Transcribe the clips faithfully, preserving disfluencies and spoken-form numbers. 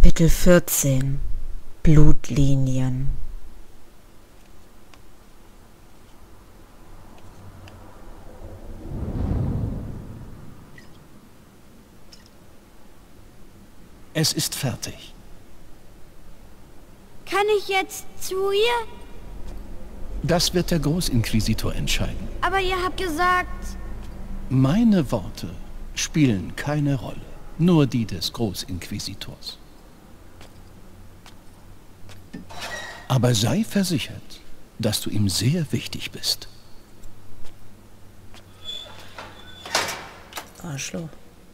Kapitel vierzehn Blutlinien. Es ist fertig. Kann ich jetzt zu ihr? Das wird der Großinquisitor entscheiden. Aber ihr habt gesagt... Meine Worte spielen keine Rolle. Nur die des Großinquisitors. Aber sei versichert, dass du ihm sehr wichtig bist. Arschloch.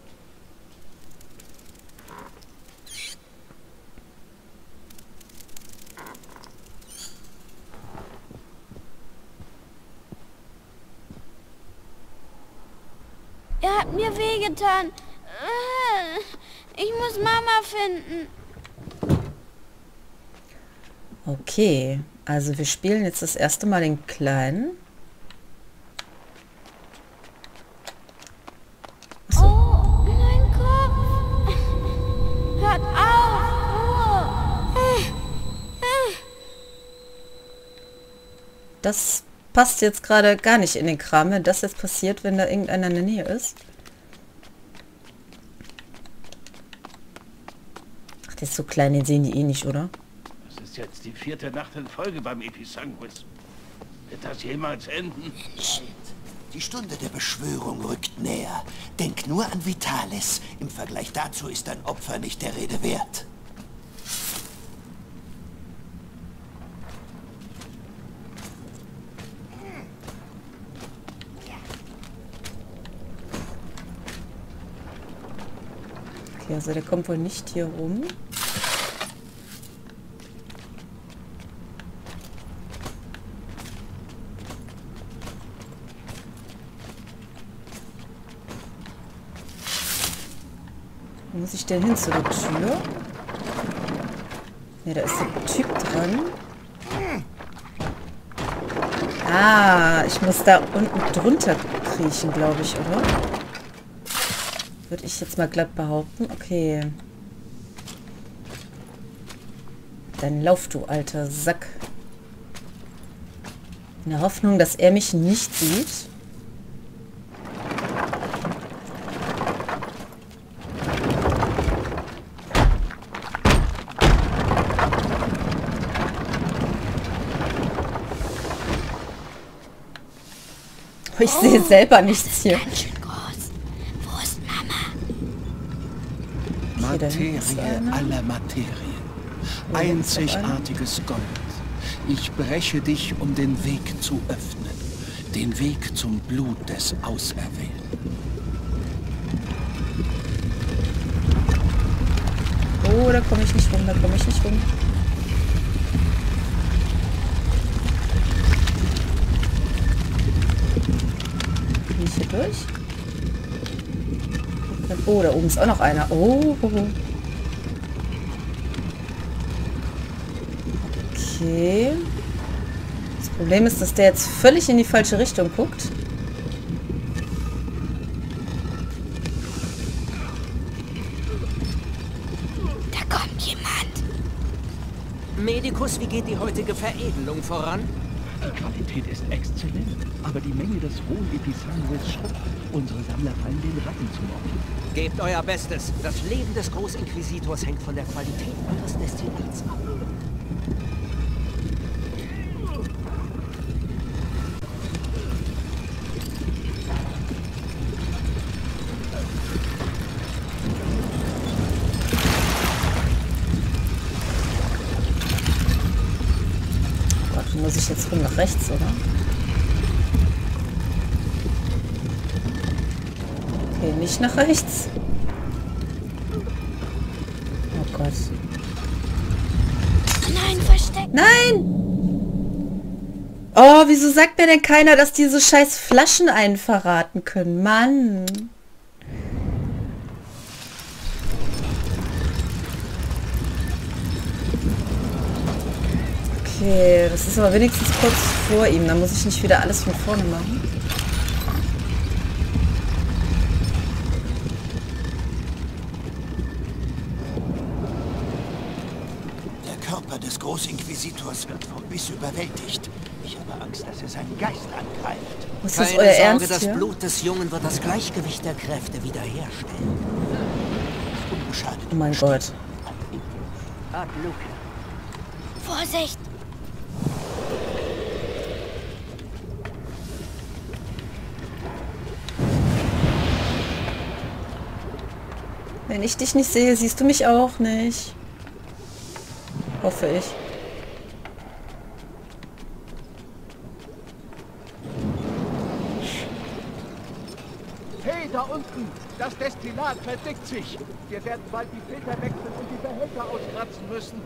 Er hat mir wehgetan. Ich muss Mama finden. Okay, also wir spielen jetzt das erste Mal den Kleinen. Achso. Oh, mein Kopf. Hört auf. Ruhe. Das passt jetzt gerade gar nicht in den Kram, wenn das jetzt passiert, wenn da irgendeiner in der Nähe ist. Ach, der ist so klein, den sehen die eh nicht, oder? Das ist jetzt die vierte Nacht in Folge beim Episanguis. Wird das jemals enden? Shit. Die Stunde der Beschwörung rückt näher. Denk nur an Vitalis. Im Vergleich dazu ist dein Opfer nicht der Rede wert. Okay, also der kommt wohl nicht hier rum. Wo muss ich denn hin zu der Tür? Ne, da ist der Typ dran. Ah, ich muss da unten drunter kriechen, glaube ich, oder? Würde ich jetzt mal glatt behaupten. Okay. Dann lauf, du alter Sack. In der Hoffnung, dass er mich nicht sieht. Ich sehe selber nichts hier. Ganz schön groß. Wo ist Mama? Materie aller Materien. Einzigartiges Gold. Ich breche dich, um den Weg zu öffnen. Den Weg zum Blut des Auserwählten. Oh, da komme ich nicht rum, da komme ich nicht rum. Bin ich hier durch? Oh, da oben ist auch noch einer. Oh. Okay. Das Problem ist, dass der jetzt völlig in die falsche Richtung guckt. Da kommt jemand. Medikus, wie geht die heutige Veredelung voran? Die Qualität ist exzellent, aber die Menge des rohen Episanguis schrumpft. Unsere Sammler fallen den Ratten zum Opfer. Gebt euer Bestes. Das Leben des Großinquisitors hängt von der Qualität eures Destillats ab. Gott, muss ich jetzt rum nach rechts, oder? Okay, nicht nach rechts. Oh Gott. Nein, versteckt. Nein! Oh, wieso sagt mir denn keiner, dass diese scheiß Flaschen einen verraten können? Mann! Okay, das ist aber wenigstens kurz vor ihm. Da muss ich nicht wieder alles von vorne machen. Körper des Großinquisitors wird vom Biss überwältigt. Ich habe Angst, dass er seinen Geist angreift. Ist das Keine euer Sorge, Ernst das hier? Blut des Jungen wird das Gleichgewicht der Kräfte wiederherstellen. Unbeschadet. Oh mein Gott. Ad Luke. Vorsicht! Wenn ich dich nicht sehe, siehst du mich auch nicht. Hoffe ich. Hey, da unten! Das Destillat verdickt sich! Wir werden bald die Filter wechseln und die Behälter auskratzen müssen.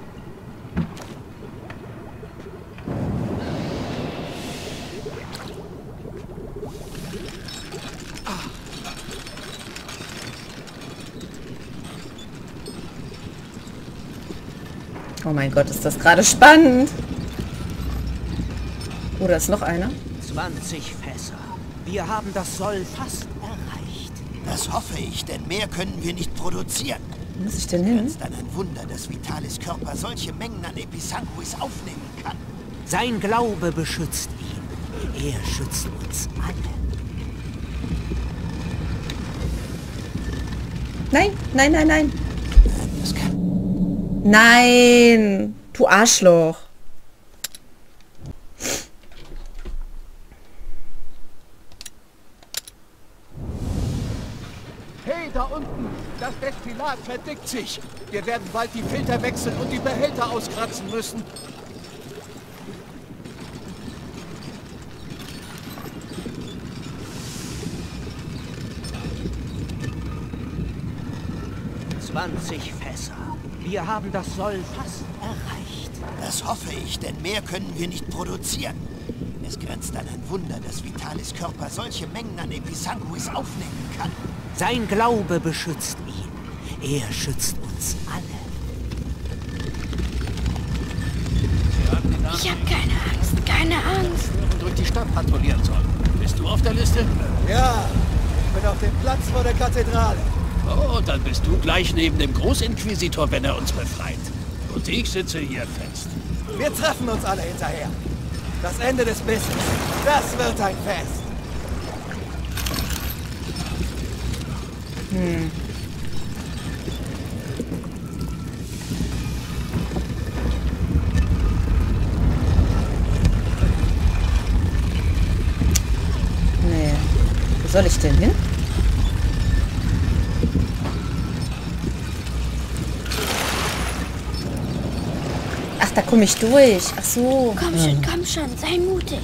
Oh mein Gott, ist das gerade spannend. Oh, da ist noch einer. zwanzig Fässer. Wir haben das Soll fast erreicht. Das hoffe ich, denn mehr können wir nicht produzieren. Wo muss ich denn Es hin? ist dann ein Wunder, dass Vitalis Körper solche Mengen an Episanguis aufnehmen kann. Sein Glaube beschützt ihn. Er schützt uns alle. Nein, nein, nein, nein. Das kann... Nein, du Arschloch. Hey, da unten! Das Destillat verdickt sich! Wir werden bald die Filter wechseln und die Behälter auskratzen müssen. zwanzig Fässer. Wir haben das Soll fast erreicht. Das hoffe ich, denn mehr können wir nicht produzieren. Es grenzt an ein Wunder, dass Vitalis Körper solche Mengen an Episanguis aufnehmen kann. Sein Glaube beschützt ihn. Er schützt uns alle. Ich habe keine Angst, keine Angst. Durch die Stadt patrouillieren sollen. Bist du auf der Liste? Ja, ich bin auf dem Platz vor der Kathedrale. Oh, dann bist du gleich neben dem Großinquisitor, wenn er uns befreit. Und ich sitze hier fest. Wir treffen uns alle hinterher. Das Ende des Bisses. Das wird ein Fest. Hm. Nee. Wo soll ich denn hin? Ach, da komme ich durch. Ach so. Komm schon, komm schon, sei mutig.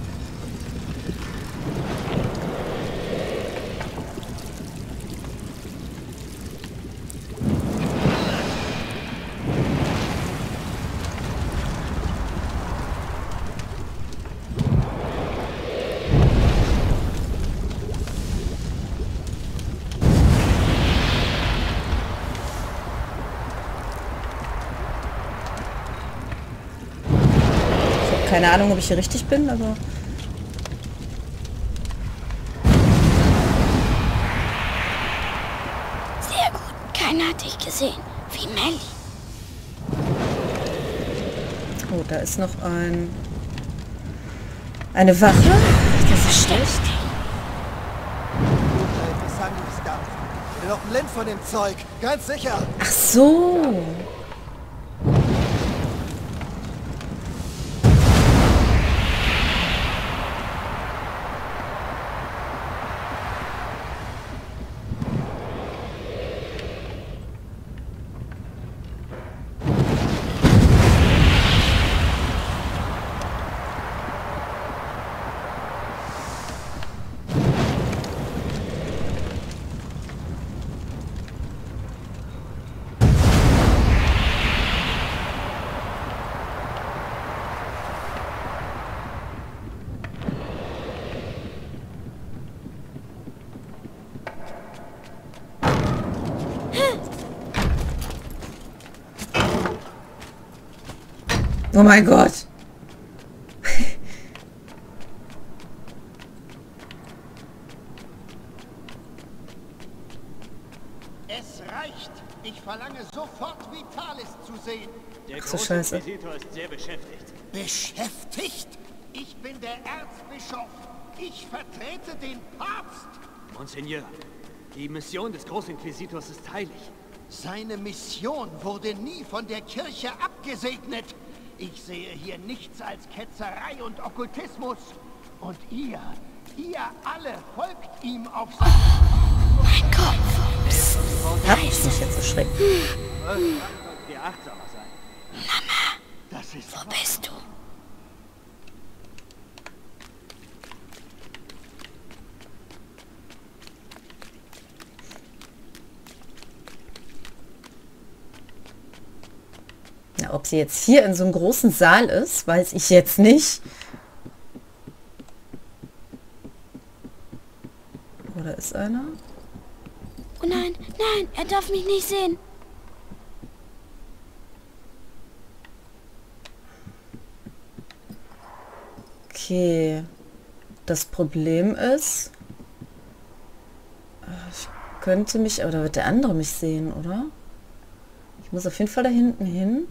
Keine Ahnung, ob ich hier richtig bin, aber... Sehr gut. Keiner hat dich gesehen. Wie Melly. Oh, da ist noch ein... Eine Wache. Das ist schlecht. Ich bin noch blind von dem Zeug. Ganz sicher. Ach so. Oh mein Gott. Es reicht. Ich verlange sofort Vitalis zu sehen. Der Ach so, Scheiße. Großinquisitor ist sehr beschäftigt. Beschäftigt? Ich bin der Erzbischof. Ich vertrete den Papst. Monseigneur, die Mission des Großinquisitors ist heilig. Seine Mission wurde nie von der Kirche abgesegnet. Ich sehe hier nichts als Ketzerei und Okkultismus. Und ihr, ihr alle folgt ihm auf sein... Mein Kopf. Hab ich mich jetzt erschreckt. Sollten wir achtsamer sein. Mama, Das ist wo bist du? Na, ob sie jetzt hier in so einem großen Saal ist, weiß ich jetzt nicht. Oder ist einer? Oh nein, nein, er darf mich nicht sehen. Okay. Das Problem ist... Ich könnte mich... Aber da wird der andere mich sehen, oder? Ich muss auf jeden Fall da hinten hin.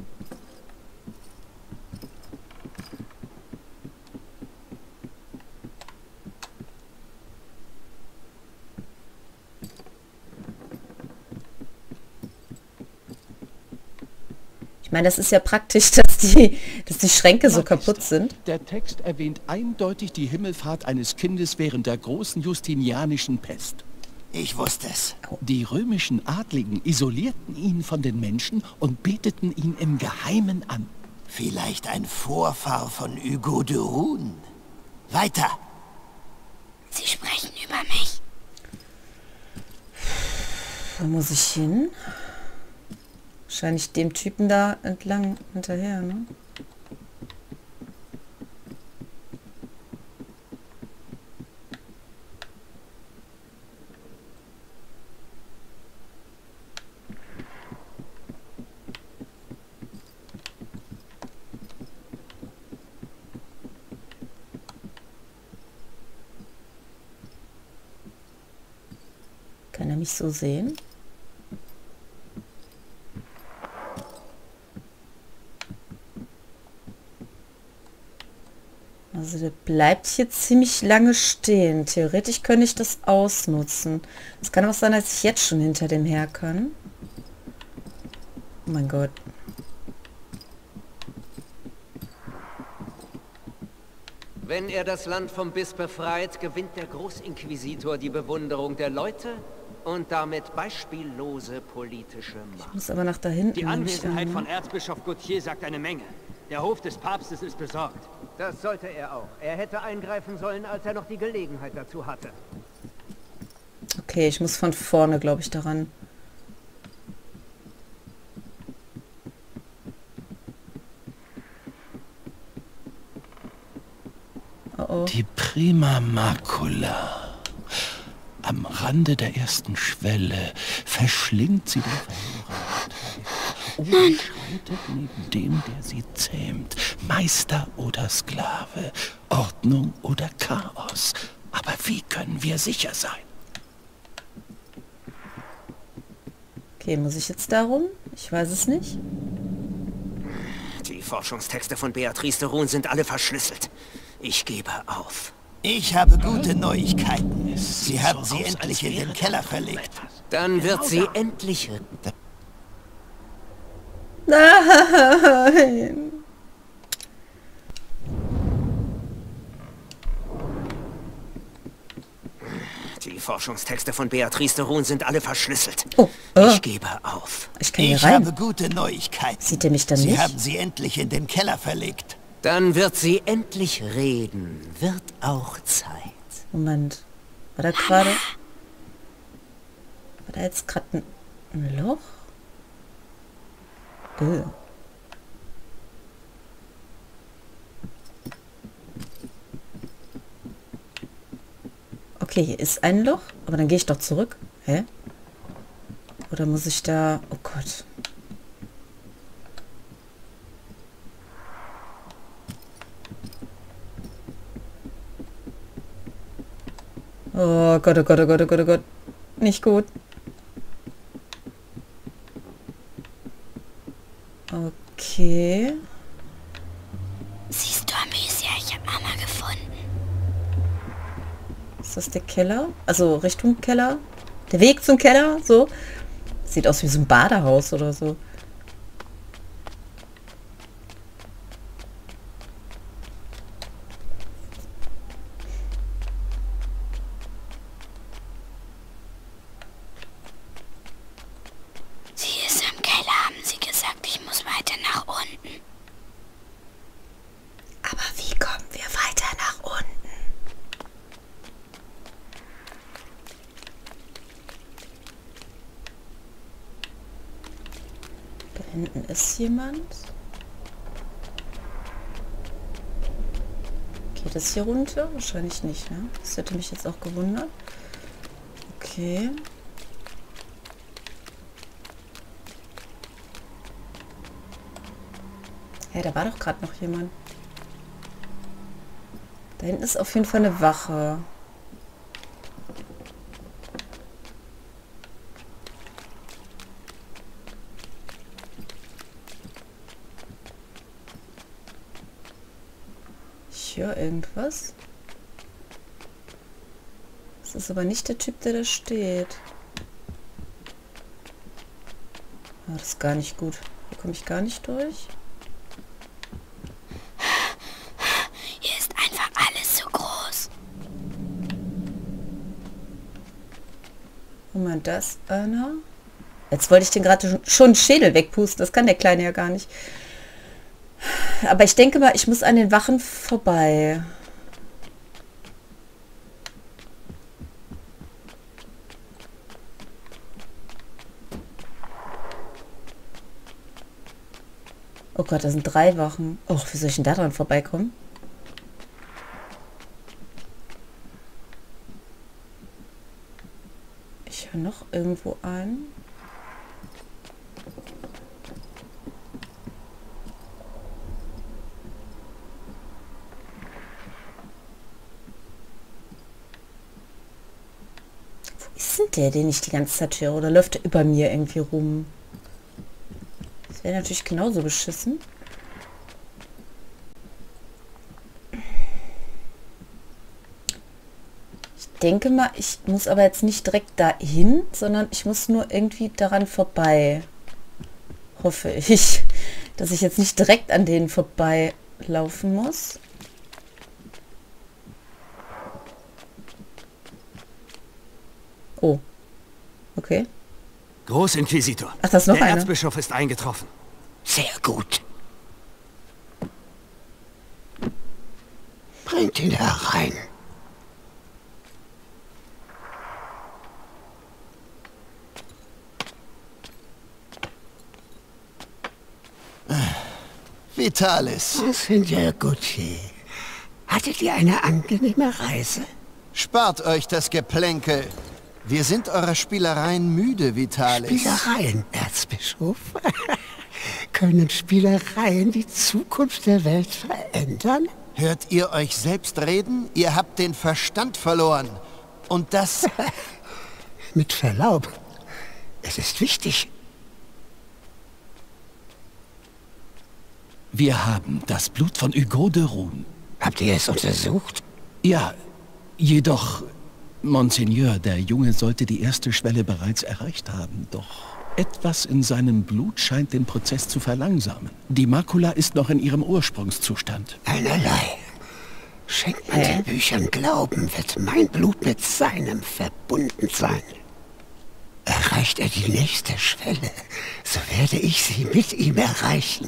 Ich meine, das ist ja praktisch, dass die, dass die Schränke so kaputt sind. Der Text erwähnt eindeutig die Himmelfahrt eines Kindes während der großen justinianischen Pest. Ich wusste es. Die römischen Adligen isolierten ihn von den Menschen und beteten ihn im Geheimen an. Vielleicht ein Vorfahr von Hugo de Rune. Weiter. Sie sprechen über mich. Wo muss ich hin? Wahrscheinlich dem Typen da entlang hinterher, ne? Kann er mich so sehen? Also der bleibt hier ziemlich lange stehen. Theoretisch könnte ich das ausnutzen. Es kann auch sein, dass ich jetzt schon hinter dem her kann. Oh mein Gott. Wenn er das Land vom Biss befreit, gewinnt der Großinquisitor die Bewunderung der Leute und damit beispiellose politische Macht. Ich muss aber nach da hinten. Die Anwesenheit an, von Erzbischof Gauthier sagt eine Menge. Der Hof des Papstes ist besorgt. Das sollte er auch. Er hätte eingreifen sollen, als er noch die Gelegenheit dazu hatte. Okay, ich muss von vorne, glaube ich, daran. Oh oh. Die Prima Macula. Am Rande der ersten Schwelle verschlingt sie den verlorenen Teil oder schreitet neben dem, der sie zähmt. Meister oder Sklave, Ordnung oder Chaos. Aber wie können wir sicher sein? Okay, muss ich jetzt darum? Ich weiß es nicht. Die Forschungstexte von Beatrice de Rune sind alle verschlüsselt. Ich gebe auf. Ich habe gute Neuigkeiten. Sie haben sie endlich in den Keller verlegt. Dann wird sie endlich... Nein! Die Forschungstexte von Beatrice de Rune sind alle verschlüsselt. Oh, oh. Ich gebe auf. Ich kann hier Ich rein. habe gute Neuigkeiten. Sieht er mich dann Sie nicht? haben sie endlich in den Keller verlegt. Dann wird sie endlich reden. Wird auch Zeit. Moment. War da gerade... War da jetzt gerade ein, ein Loch? Öh. Okay, hier ist ein Loch, aber dann gehe ich doch zurück. Hä? Oder muss ich da... Oh Gott. Oh Gott, oh Gott, oh Gott, oh Gott, oh Gott. Nicht gut. Okay. Siehst du, Amicia, ich habe Mama gefunden. Ist das der Keller? Also Richtung Keller? Der Weg zum Keller? So? Sieht aus wie so ein Badehaus oder so. Sie ist im Keller, haben sie gesagt, ich muss weiter nach unten. Aber wie kommen wir weiter nach unten? Da hinten ist jemand. Geht es hier runter? Wahrscheinlich nicht, ne? Das hätte mich jetzt auch gewundert. Okay. Ja, da war doch gerade noch jemand. Da hinten ist auf jeden Fall eine Wache. Ich höre irgendwas. Das ist aber nicht der Typ, der da steht. Oh, das ist gar nicht gut. Hier komme ich gar nicht durch. Hier ist einfach alles so groß. Moment, da ist einer. Jetzt wollte ich den gerade schon einen Schädel wegpusten. Das kann der Kleine ja gar nicht. Aber ich denke mal, ich muss an den Wachen vorbei. Oh Gott, da sind drei Wachen. Och, wie soll ich denn da dran vorbeikommen? Ich höre noch irgendwo einen. Wo ist denn der, den ich die ganze Zeit höre? Oder läuft der über mir irgendwie rum? Das wäre natürlich genauso beschissen. Ich denke mal, ich muss aber jetzt nicht direkt dahin, sondern ich muss nur irgendwie daran vorbei. Hoffe ich, dass ich jetzt nicht direkt an denen vorbei laufen muss. Oh, okay. Großinquisitor. Ach, das ist noch Der einer. Erzbischof ist eingetroffen. Sehr gut. Bringt ihn herein. Vitalis. Senior Gucci, hattet ihr eine angenehme Reise? Spart euch das Geplänkel. Wir sind eurer Spielereien müde, Vitalis. Spielereien, Erzbischof? Können Spielereien die Zukunft der Welt verändern? Hört ihr euch selbst reden? Ihr habt den Verstand verloren. Und das... Mit Verlaub, es ist wichtig. Wir haben das Blut von Hugo de Rune. Habt ihr es untersucht? Ja, jedoch, Monseigneur, der Junge sollte die erste Schwelle bereits erreicht haben, doch etwas in seinem Blut scheint den Prozess zu verlangsamen. Die Makula ist noch in ihrem Ursprungszustand. Einerlei. Schenkt man den Büchern Glauben, wird mein Blut mit seinem verbunden sein. Erreicht er die nächste Schwelle, so werde ich sie mit ihm erreichen.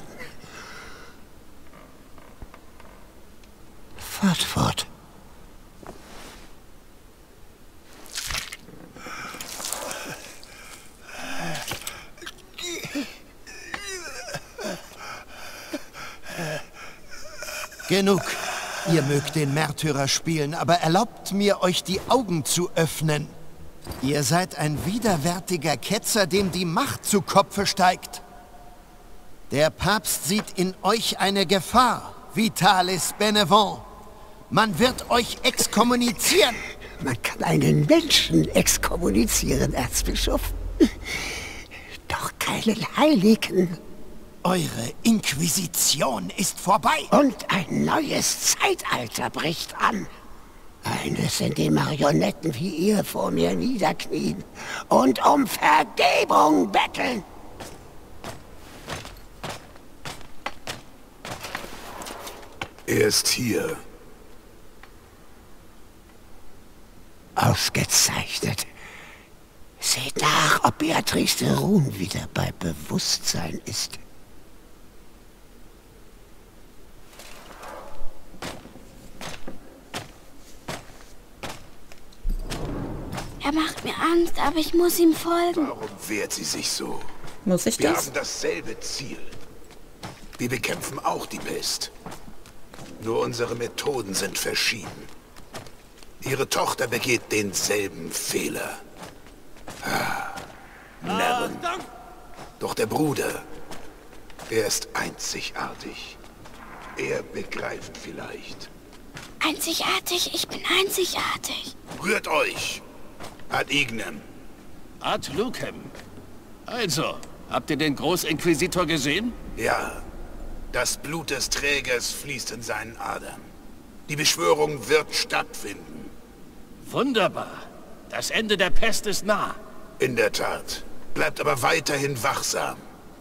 Fahrt fort. Genug. Ihr mögt den Märtyrer spielen, aber erlaubt mir, euch die Augen zu öffnen. Ihr seid ein widerwärtiger Ketzer, dem die Macht zu Kopfe steigt. Der Papst sieht in euch eine Gefahr, Vitalis Benevent. Man wird euch exkommunizieren. Man kann einen Menschen exkommunizieren, Erzbischof. Doch keinen Heiligen. Eure Inquisition ist vorbei. Und ein neues Zeitalter bricht an. Eines, in dem Marionetten wie ihr vor mir niederknien und um Vergebung betteln. Er ist hier. Ausgezeichnet. Seht nach, ob Beatrice de Rune wieder bei Bewusstsein ist. Er macht mir Angst, aber ich muss ihm folgen. Warum wehrt sie sich so? Muss ich Wir das? haben dasselbe Ziel. Wir bekämpfen auch die Pest. Nur unsere Methoden sind verschieden. Ihre Tochter begeht denselben Fehler. Ah, Närrin. Doch der Bruder, er ist einzigartig. Er begreift vielleicht. Einzigartig, ich bin einzigartig. Rührt euch! Ad ignem. Ad lucem. Also, habt ihr den Großinquisitor gesehen? Ja. Das Blut des Trägers fließt in seinen Adern. Die Beschwörung wird stattfinden. Wunderbar. Das Ende der Pest ist nah. In der Tat. Bleibt aber weiterhin wachsam.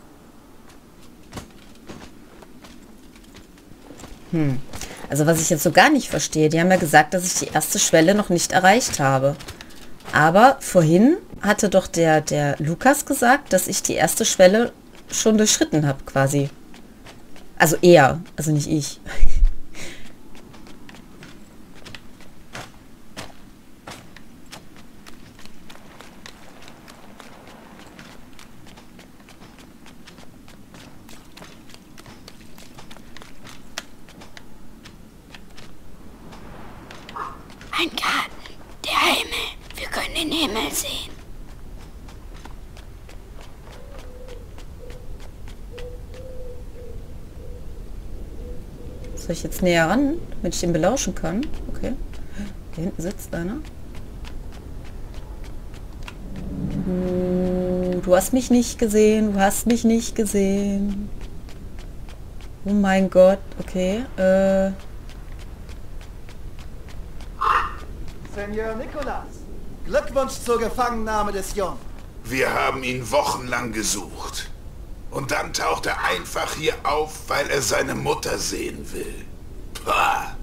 Hm. Also was ich jetzt so gar nicht verstehe, die haben ja gesagt, dass ich die erste Schwelle noch nicht erreicht habe. Aber vorhin hatte doch der, der Lukas gesagt, dass ich die erste Schwelle schon durchschritten habe, quasi. Also er, also nicht ich. Ein Garten, der Himmel. Wir können den Himmel sehen. Soll ich jetzt näher ran, damit ich den belauschen kann? Okay. Hier hinten sitzt einer. Oh, du hast mich nicht gesehen, du hast mich nicht gesehen. Oh mein Gott, okay. Äh... Senior Nicolas, Glückwunsch zur Gefangennahme des Jungen. Wir haben ihn wochenlang gesucht. Und dann taucht er einfach hier auf, weil er seine Mutter sehen will. Pah.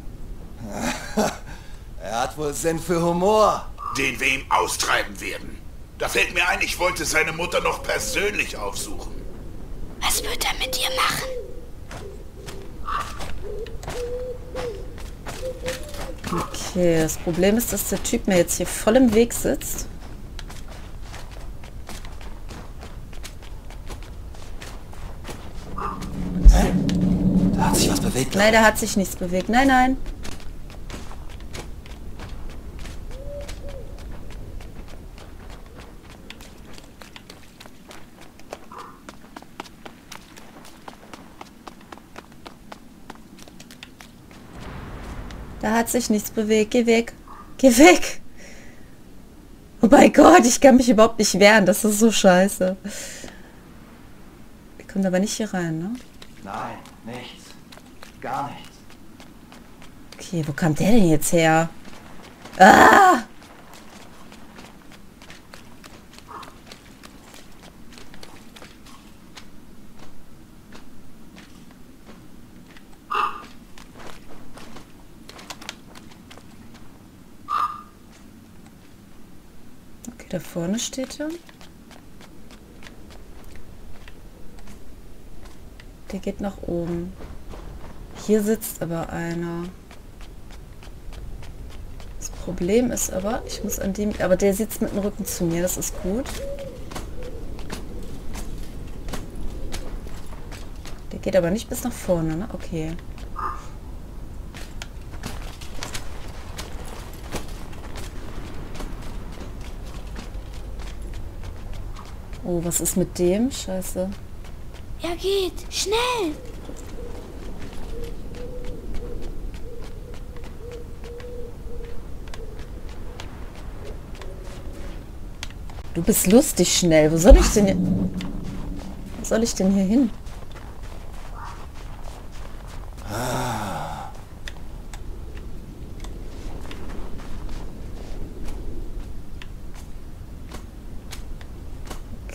Er hat wohl Sinn für Humor. Den wir ihm austreiben werden. Da fällt mir ein, ich wollte seine Mutter noch persönlich aufsuchen. Was wird er mit dir machen? Okay, das Problem ist, dass der Typ mir jetzt hier voll im Weg sitzt. Hä? Da hat sich was bewegt. Nein, da hat sich nichts bewegt. Nein, nein. Da hat sich nichts bewegt. Geh weg. Geh weg. Oh mein Gott, ich kann mich überhaupt nicht wehren. Das ist so scheiße. Wir kommen aber nicht hier rein, ne? Nein, nichts. Gar nichts. Okay, wo kommt der denn jetzt her? Ah! Okay, da vorne steht er. Der geht nach oben. Hier sitzt aber einer. Das Problem ist aber, ich muss an dem... Aber der sitzt mit dem Rücken zu mir, das ist gut. Der geht aber nicht bis nach vorne, ne? Okay. Oh, was ist mit dem? Scheiße. Er geht. Schnell. Du bist lustig schnell. Wo soll ich denn hier... Wo soll ich denn hier hin?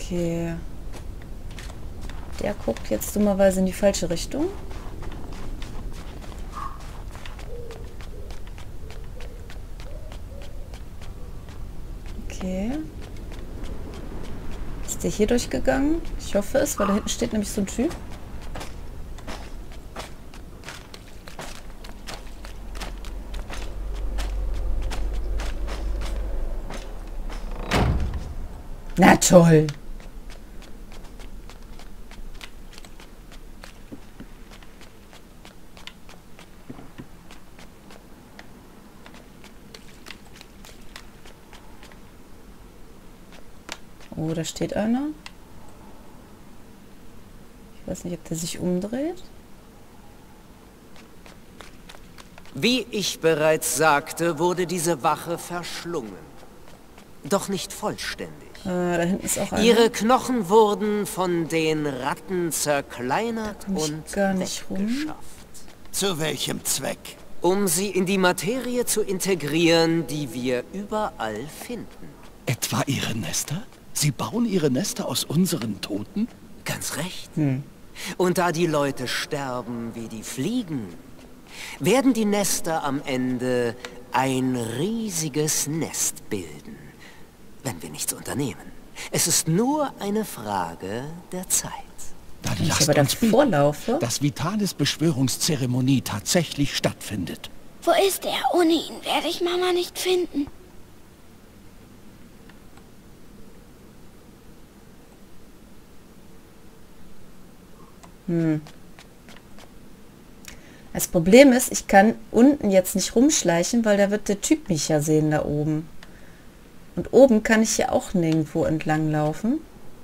Okay. Der guckt jetzt dummerweise in die falsche Richtung. Okay. Ist der hier durchgegangen? Ich hoffe es, weil da hinten steht nämlich so ein Typ. Na toll! Oh, da steht einer. Ich weiß nicht, ob der sich umdreht. Wie ich bereits sagte, wurde diese Wache verschlungen. Doch nicht vollständig. Äh, da hinten ist auch einer. Ihre Knochen wurden von den Ratten zerkleinert und gar nicht weggeschafft. Zu welchem Zweck? Um sie in die Materie zu integrieren, die wir überall finden. Etwa ihre Nester? Sie bauen ihre Nester aus unseren Toten? Ganz recht. Hm. Und da die Leute sterben wie die Fliegen, werden die Nester am Ende ein riesiges Nest bilden, wenn wir nichts unternehmen. Es ist nur eine Frage der Zeit. Dann Wenn ich lasst aber uns beten, vorlaufe. dass Vitalis Beschwörungszeremonie tatsächlich stattfindet. Wo ist er? Ohne ihn werde ich Mama nicht finden. Hm. Das Problem ist, ich kann unten jetzt nicht rumschleichen, weil da wird der Typ mich ja sehen da oben. Und oben kann ich hier auch nirgendwo entlang laufen.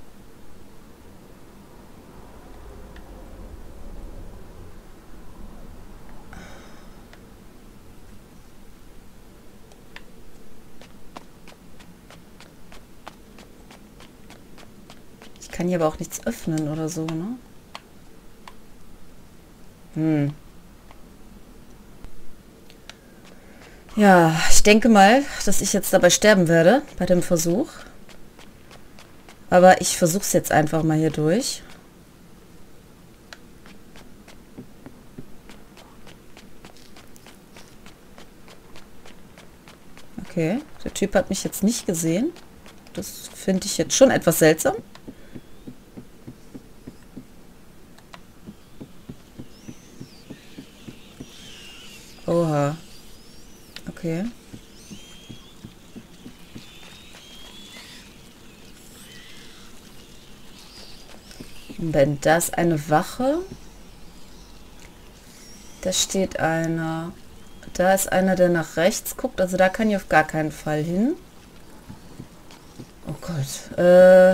Ich kann hier aber auch nichts öffnen oder so, ne? Hm. Ja, ich denke mal, dass ich jetzt dabei sterben werde, bei dem Versuch. Aber ich versuche es jetzt einfach mal hier durch. Okay, der Typ hat mich jetzt nicht gesehen. Das finde ich jetzt schon etwas seltsam. Oha. Okay. Wenn das eine Wache. Da steht einer. Da ist einer, der nach rechts guckt. Also da kann ich auf gar keinen Fall hin. Oh Gott. Äh.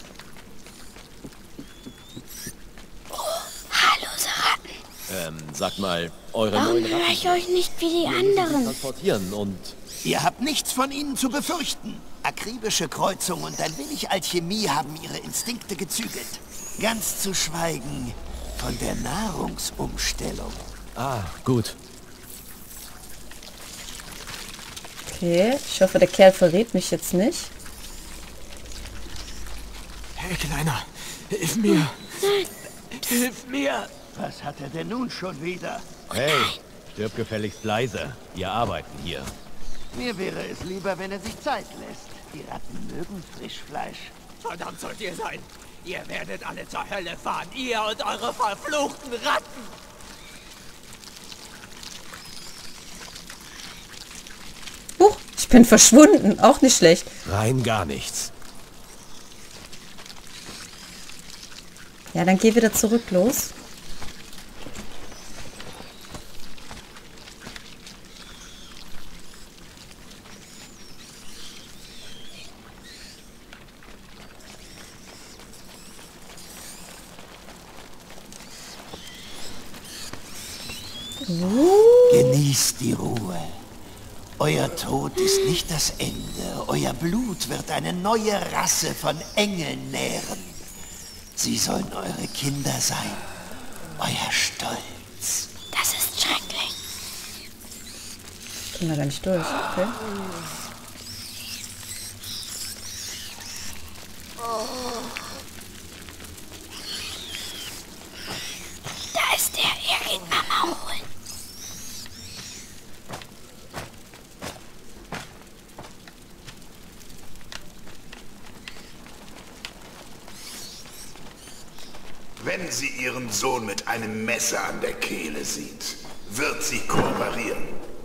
Ähm, sagt mal, eure Warum neuen höre ich euch nicht wie die anderen? transportieren und... Ihr habt nichts von ihnen zu befürchten. Akribische Kreuzung und ein wenig Alchemie haben ihre Instinkte gezügelt. Ganz zu schweigen von der Nahrungsumstellung. Ah, gut. Okay, ich hoffe, der Kerl verrät mich jetzt nicht. Hey, Kleiner, hilf mir. Hilf mir! Was hat er denn nun schon wieder? Hey, stirb gefälligst leise. Wir arbeiten hier. Mir wäre es lieber, wenn er sich Zeit lässt. Die Ratten mögen Frischfleisch. Verdammt sollt ihr sein! Ihr werdet alle zur Hölle fahren, ihr und eure verfluchten Ratten! Huch, ich bin verschwunden. Auch nicht schlecht. Rein gar nichts. Ja, dann geh wieder zurück, los. Genießt die Ruhe. Euer Tod ist nicht das Ende. Euer Blut wird eine neue Rasse von Engeln nähren. Sie sollen eure Kinder sein. Euer Stolz. Das ist schrecklich. Können wir da nicht durch, okay? Da ist der. Er geht Mama holen. Wenn sie ihren Sohn mit einem Messer an der Kehle sieht, wird sie kooperieren.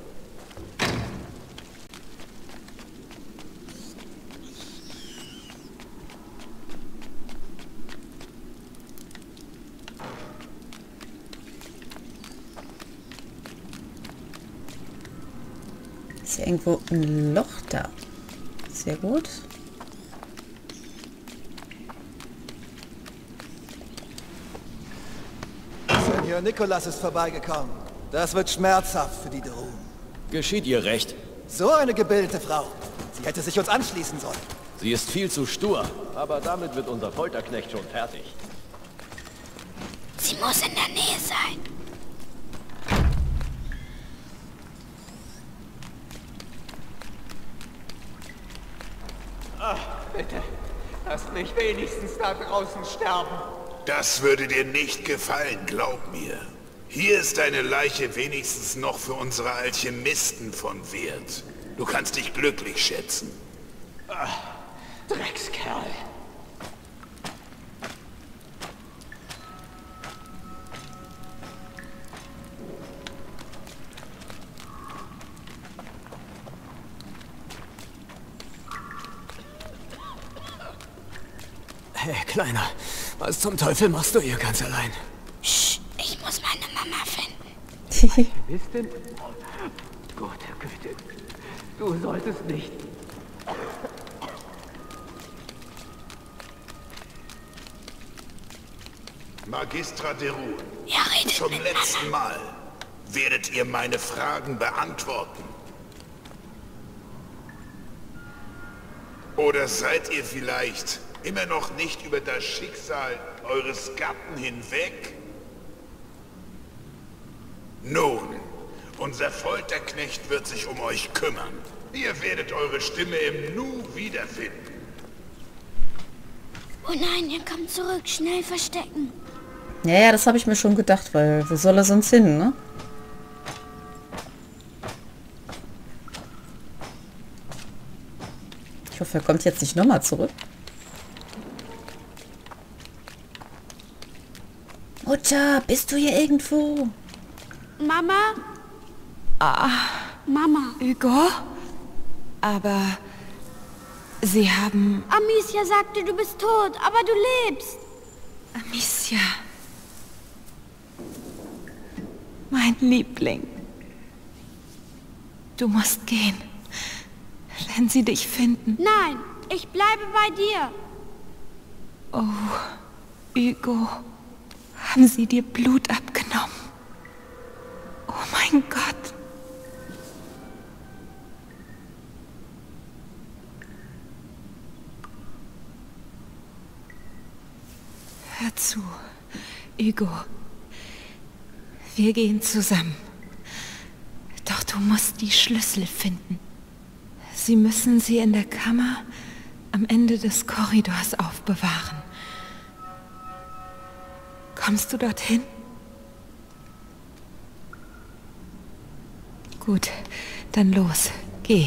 Ist hier irgendwo ein Loch da? Sehr gut. Senior Nicholas ist vorbeigekommen. Das wird schmerzhaft für die Drun. Geschieht ihr recht. So eine gebildete Frau. Sie hätte sich uns anschließen sollen. Sie ist viel zu stur. Aber damit wird unser Folterknecht schon fertig. Sie muss in der Nähe sein. Ach, bitte. Lass mich wenigstens da draußen sterben. Das würde dir nicht gefallen, glaub mir. Hier ist deine Leiche wenigstens noch für unsere Alchemisten von Wert. Du kannst dich glücklich schätzen. Ach, Dreckskerl. Hey, Kleiner, was zum Teufel machst du hier ganz allein? Psst, ich muss meine Mama finden. Alchemistin? Gute Güte. Du solltest nicht. Magistra Derun, Ja, redet zum mit letzten Mama. Mal werdet ihr meine Fragen beantworten. Oder seid ihr vielleicht immer noch nicht über das Schicksal eures Gatten hinweg? Nun, unser Folterknecht wird sich um euch kümmern. Ihr werdet eure Stimme im Nu wiederfinden. Oh nein, er kommt zurück. Schnell verstecken. Ja, ja, das habe ich mir schon gedacht, weil wo soll er sonst hin, ne? Ich hoffe, er kommt jetzt nicht nochmal zurück. Mutter, bist du hier irgendwo? Mama? Ah, Mama. Hugo? Aber Sie haben... Amicia sagte, du bist tot, aber du lebst. Amicia. Mein Liebling. Du musst gehen. Wenn sie dich finden. Nein, ich bleibe bei dir. Oh, Hugo. Haben sie dir Blut abgenommen? Oh mein Gott. Hör zu, Hugo. Wir gehen zusammen. Doch du musst die Schlüssel finden. Sie müssen sie in der Kammer am Ende des Korridors aufbewahren. Kommst du dorthin? Gut, dann los. Geh.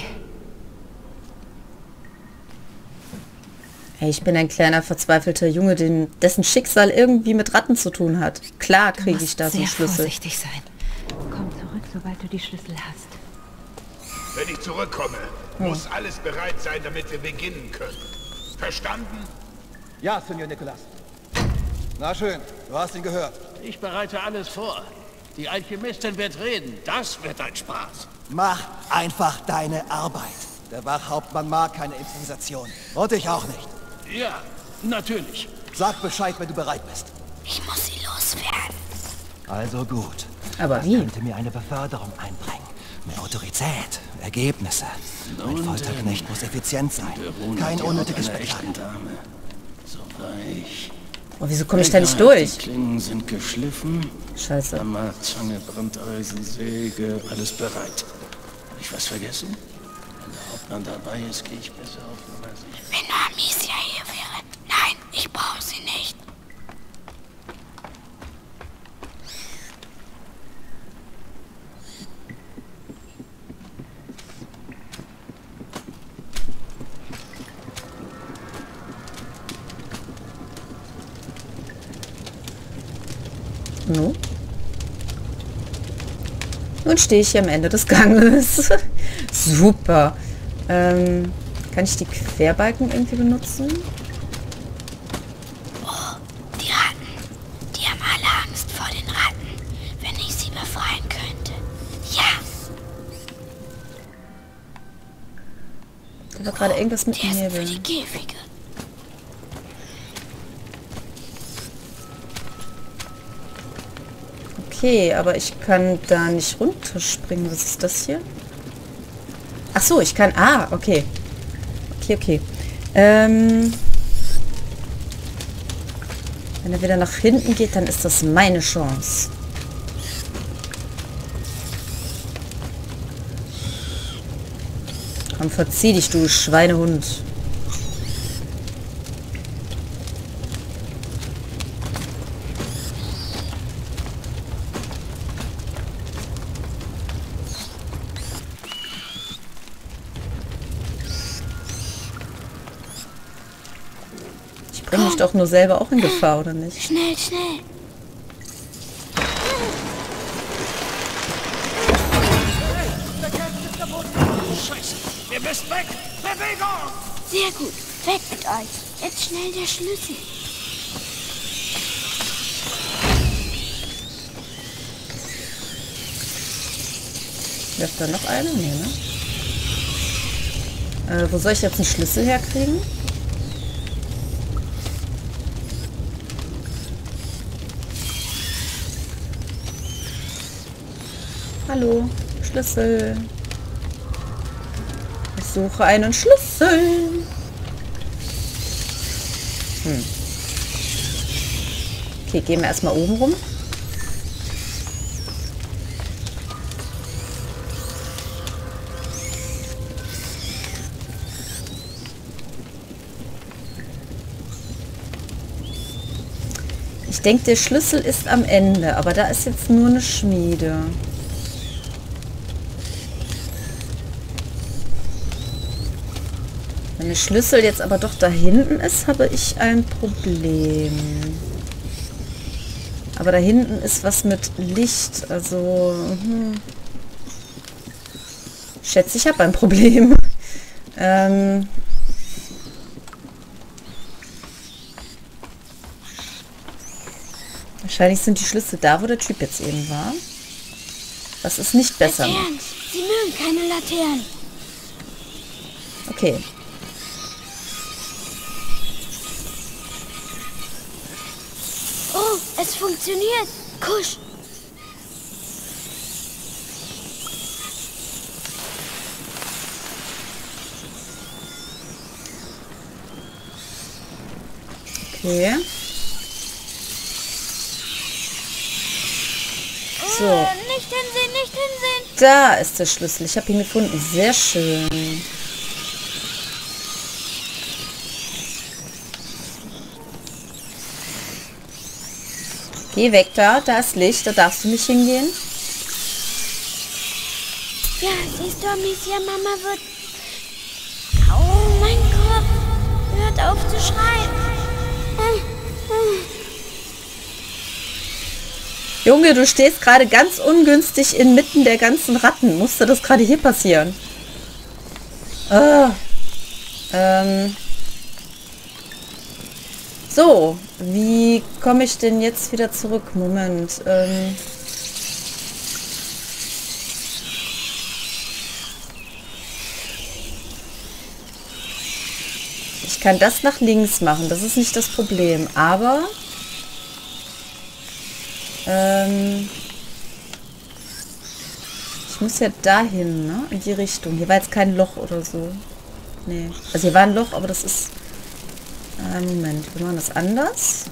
Hey, ich bin ein kleiner, verzweifelter Junge, den, dessen Schicksal irgendwie mit Ratten zu tun hat. Klar kriege ich da so einen Schlüssel. Vorsichtig sein. Komm zurück, sobald du die Schlüssel hast. Wenn ich zurückkomme, Hm. muss alles bereit sein, damit wir beginnen können. Verstanden? Ja, Senior Nicholas. Na schön, du hast ihn gehört. Ich bereite alles vor. Die Alchemistin wird reden. Das wird ein Spaß. Mach einfach deine Arbeit. Der Wachhauptmann mag keine Improvisation. Und ich auch nicht. Ja, natürlich. Sag Bescheid, wenn du bereit bist. Ich muss sie loswerden. Also gut. Aber das wie? könnte mir eine Beförderung einbringen. Mehr Autorität, Ergebnisse. Mein Folterknecht muss effizient sein. Kein unnötiges Beklagen. Dame. So weich. Oh, wieso komme ich da nicht durch? Die Klingen sind geschliffen. Scheiße. Hammer, Zange, Brandeisen, Säge, alles bereit. Hab ich was vergessen? Wenn der Hauptmann dabei ist, gehe ich besser auf Nummer sicher. Wenn nur Amicia hier wäre. Nein, No. Nun stehe ich hier am Ende des Ganges. Super. Ähm, kann ich die Querbalken irgendwie benutzen? Oh, die Ratten. Die haben alle Angst vor den Ratten. Wenn ich sie befreien könnte. Ja. Da war gerade irgendwas mit Der ist Nebel. für die Käfige. Okay, aber ich kann da nicht runterspringen. Was ist das hier? Ach so, ich kann... Ah, okay. Okay, okay. Ähm, wenn er wieder nach hinten geht, dann ist das meine Chance. Komm, verzieh dich, du Schweinehund. Ich bringe mich doch nur selber auch in Gefahr, oder nicht? Schnell, schnell. Scheiße, ihr müsst weg! Bewegung! Sehr gut. Weg mit euch. Jetzt schnell der Schlüssel. Läuft da noch einer? Nee, ne? Äh, wo soll ich jetzt einen Schlüssel herkriegen? Hallo, Schlüssel. Ich suche einen Schlüssel. Hm. Okay, gehen wir erstmal oben rum. Ich denke, der Schlüssel ist am Ende, aber da ist jetzt nur eine Schmiede. Wenn der Schlüssel jetzt aber doch da hinten ist, habe ich ein Problem. Aber da hinten ist was mit Licht, also... Hm. Ich schätze, ich habe ein Problem. ähm... Wahrscheinlich sind die Schlüssel da, wo der Typ jetzt eben war. Das ist nicht besser. Laternen. Sie mögen keine Laternen. Okay. Oh, es funktioniert. Kusch. Okay. So. Äh, nicht hinsehen, nicht hinsehen. Da ist der Schlüssel. Ich habe ihn gefunden. Sehr schön. Geh weg da. Da ist Licht. Da darfst du nicht hingehen. Ja, siehst du, Amicia, Mama wird... Oh, mein Kopf. Hört auf zu schreien. Hm, hm. Junge, du stehst gerade ganz ungünstig inmitten der ganzen Ratten. Musste das gerade hier passieren? Ah. Ähm. So, wie komme ich denn jetzt wieder zurück? Moment. Ähm. Ich kann das nach links machen. Das ist nicht das Problem. Aber... Ähm, ich muss ja dahin, ne? In die Richtung. Hier war jetzt kein Loch oder so. Nee. Also hier war ein Loch, aber das ist... Äh, Moment, wir machen das anders.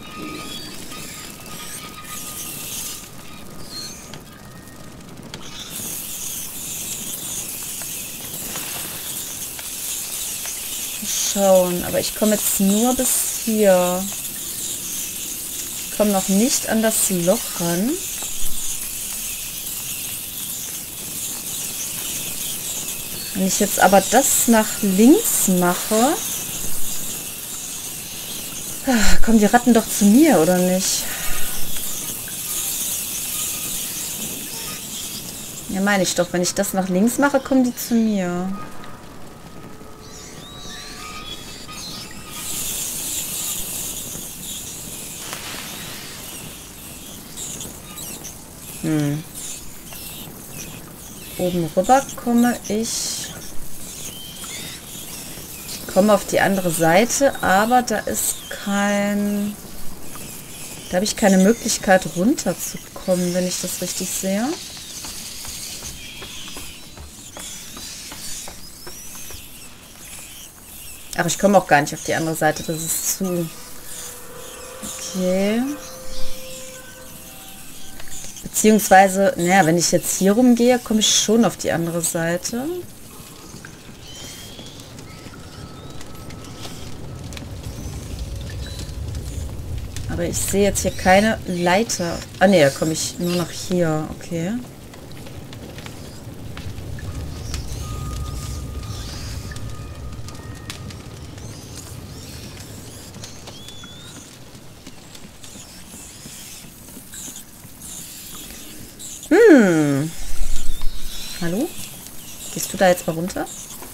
Schauen, aber ich komme jetzt nur bis hier. Ich komme noch nicht an das Loch ran. Wenn ich jetzt aber das nach links mache, kommen die Ratten doch zu mir, oder nicht? Ja, meine ich doch. Wenn ich das nach links mache, kommen die zu mir. Hm. Oben rüber komme ich... komme auf die andere Seite, aber da ist kein... Da habe ich keine Möglichkeit runterzukommen, wenn ich das richtig sehe. Ach, ich komme auch gar nicht auf die andere Seite, das ist zu... Okay. Beziehungsweise, naja, wenn ich jetzt hier rumgehe, komme ich schon auf die andere Seite. Aber ich sehe jetzt hier keine Leiter. Ah ne, da komme ich nur noch hier. Okay. Hm. Hallo? Gehst du da jetzt mal runter?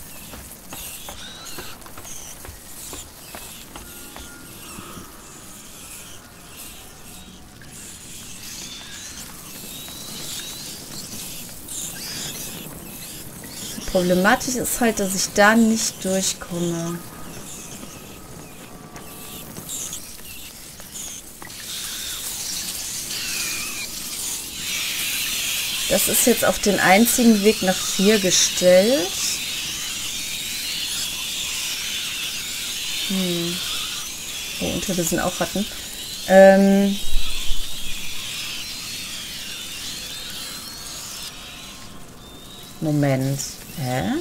Problematisch ist halt, dass ich da nicht durchkomme. Das ist jetzt auf den einzigen Weg nach hier gestellt. Hm. Oh, unter wir sind auch Ratten. Ähm... Moment. Hä?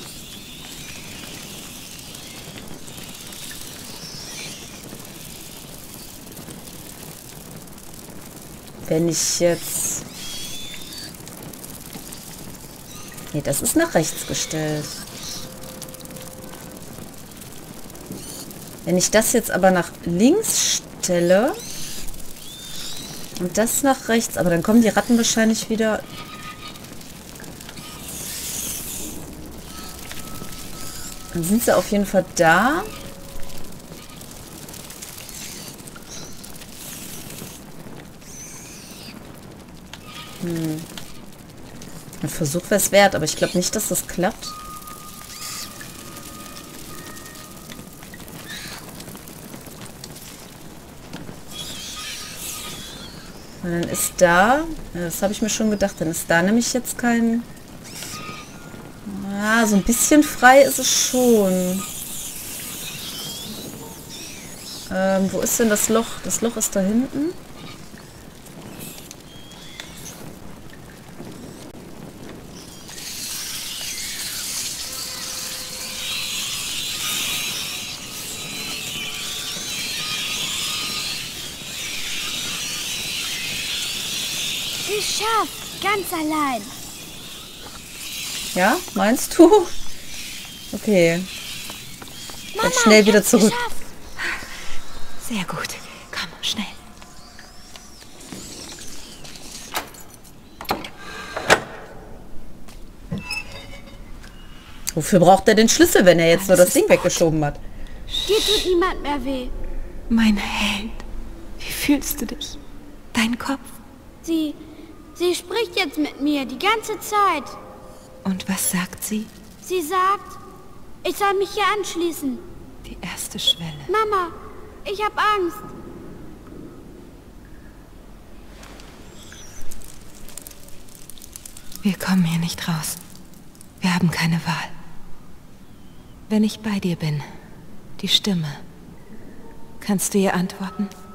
Wenn ich jetzt... Nee, das ist nach rechts gestellt. Wenn ich das jetzt aber nach links stelle und das nach rechts, aber dann kommen die Ratten wahrscheinlich wieder... Dann sind sie auf jeden Fall da. Hm. Ein Versuch wäre es wert, aber ich glaube nicht, dass das klappt. Und dann ist da, ja, das habe ich mir schon gedacht, dann ist da nämlich jetzt kein... Ah, so ein bisschen frei ist es schon. Ähm, wo ist denn das Loch? Das Loch ist da hinten. Sie schafft, ganz allein. Ja, meinst du? Okay. Mama, jetzt schnell wieder zurück. Geschafft. Sehr gut. Komm, schnell. Wofür braucht er den Schlüssel, wenn er jetzt nur das Ding weggeschoben hat? Dir tut niemand mehr weh. Mein Held. Wie fühlst du dich? Dein Kopf? Sie, sie spricht jetzt mit mir die ganze Zeit. Und was sagt sie? Sie sagt, ich soll mich hier anschließen. Die erste Schwelle. Mama, ich habe Angst. Wir kommen hier nicht raus. Wir haben keine Wahl. Wenn ich bei dir bin, die Stimme, kannst du ihr antworten?